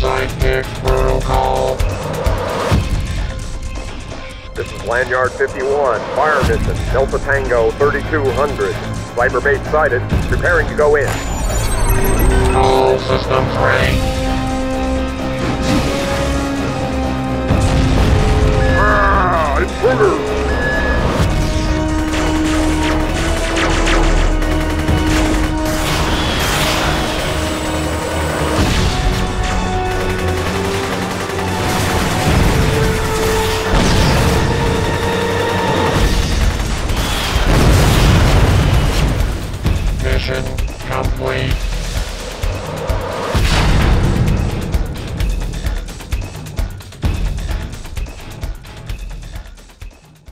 Sidekick protocol. This is Lanyard 51, fire mission, Delta Tango 3200. Cyber base sighted, preparing to go in. All systems ready.